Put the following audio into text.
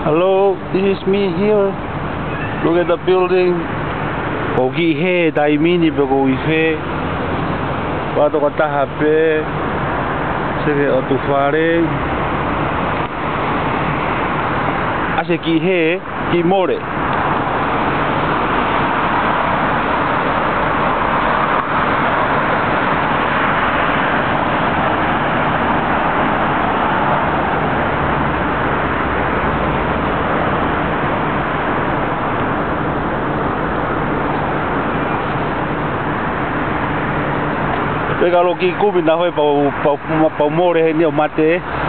Hello, this is me here. Look at the building. Kogi he daimini begogi he. Wado kata HP. Sege otufare. Ase ki he ki more. Kalau ki kubi na hoi pau more he ni o mate.